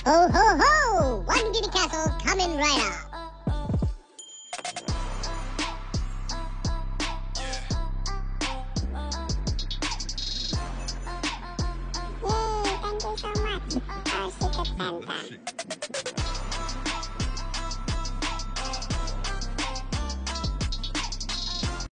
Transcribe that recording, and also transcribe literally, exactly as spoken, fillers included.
Ho, ho, ho! Welcome to the castle, coming right up. Yay, thank you so much, our secret Santa.